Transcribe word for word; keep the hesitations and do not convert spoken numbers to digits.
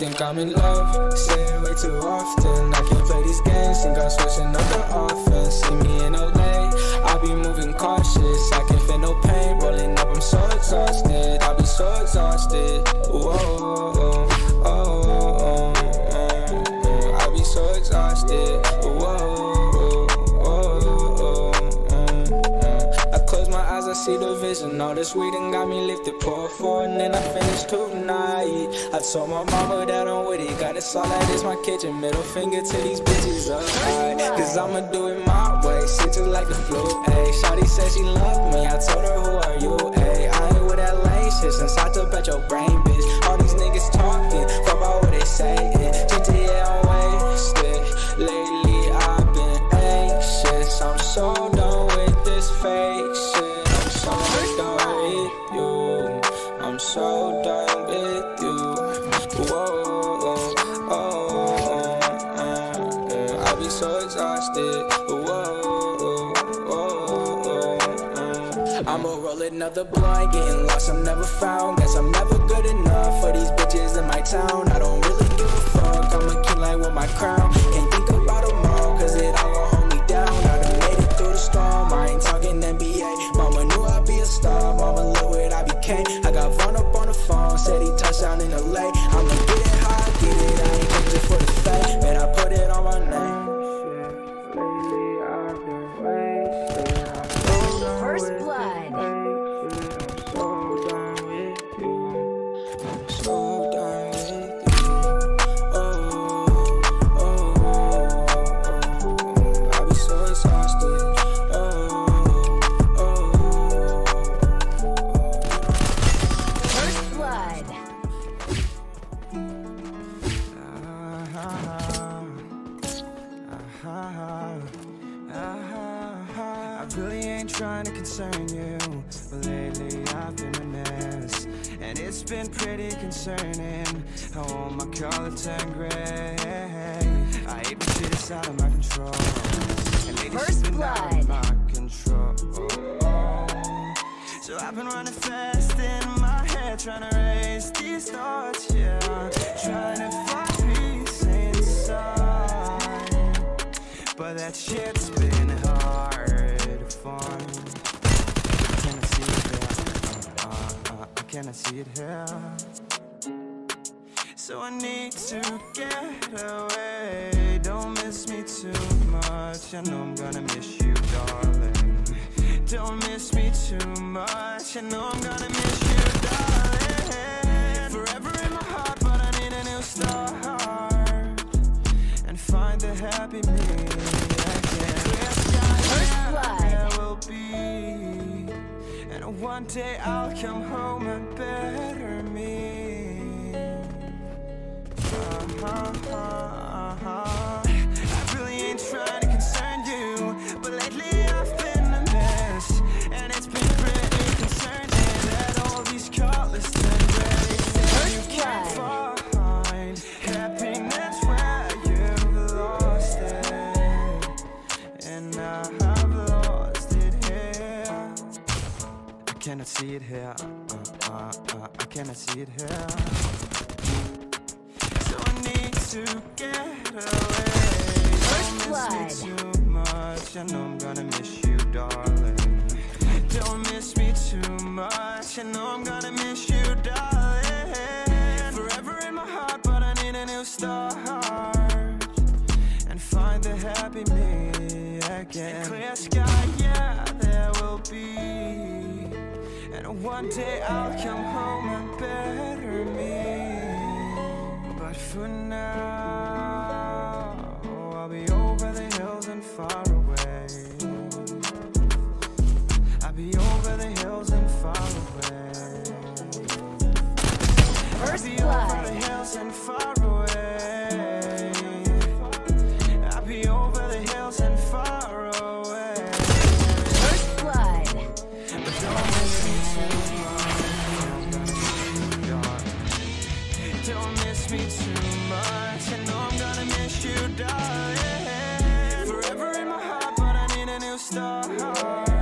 think I'm in love. Say it way too often. I can't play these games. Think I'm switching up the offense. See me in L A, I be moving cautious. I can't feel no pain. Rolling up, I'm so exhausted. I be so exhausted. Whoa, oh, oh, oh, oh. I be so exhausted. Whoa. I see the vision, all this weed and got me lifted, pour four and then I finished tonight. I told my mama that I'm with it, got it all like this my kitchen, middle finger to these bitches up high, cause I'ma do it my way, shit just like the flu, ayy. Shawty said she loved me, I told her who are you, ayy. I ain't with that lame shit since I took at your brain, bitch. All these niggas talking, fuck about what they saying, G T A I'm wasted, lately I've been anxious, I'm so done with this fake shit. I'm so done with you. Whoa, oh, oh, oh, oh. I be so exhausted. Whoa, oh, oh, oh, oh. I'ma roll another blunt, getting lost, I'm never found. Guess I'm never good enough for these bitches in my town. I don't really give a fuck, I'm a king like with my crown. Can't think about them all, cause it all gon' hold me down. I done made it through the storm, I ain't talking N B A. Mama knew I'd be a star, mama look what I became. I got Vaughn up on the phone, said he touched down in L A. I'ma get it how I get it, I ain't come just for the fame. Man, I put it on my name. Lately I've been wasted. First blood. I'm so done with you. I'm so done with you. Oh, oh, oh, oh. I be so exhausted. Trying to concern you, but lately I've been a mess, and it's been pretty concerning how all my color turned gray. I hate when shit is out of my control, and lately it's been out of my control. So I've been running fast in my head, trying to erase these thoughts, yeah, trying to find peace inside, but that shit's been hard to find. Can I see it here? So I need to get away. Don't miss me too much. I know I'm gonna miss you, darling. Don't miss me too much. I know I'm gonna miss you, darling. Forever in my heart, but I need a new start and find the happy me again. There will be, and one day I'll come home and better me. Uh-huh, uh-huh. I really ain't trying to concern you, but lately I've been a mess, and it's been pretty concerning that all these colors turn gray. You can't find happiness where you've lost it, and I've lost it here. I cannot see it here, uh, uh, uh, I cannot see it here. So I need to get away. Don't miss me too much, I know I'm gonna miss you, darling. Don't miss me too much, I know I'm gonna miss you, darling. Forever in my heart, but I need a new start and find the happy me again. Clear sky, yeah, there will be, and one day I'll come home and better me. But for now, I'll be over the hills and far away. I'll be over the hills and far away. I'll be over the hills and far away. I'll be over the hills and far away. First blood. But don't miss me too much. Don't miss me too much. I know I'm gonna miss you, darling. Forever in my heart, but I need a new start.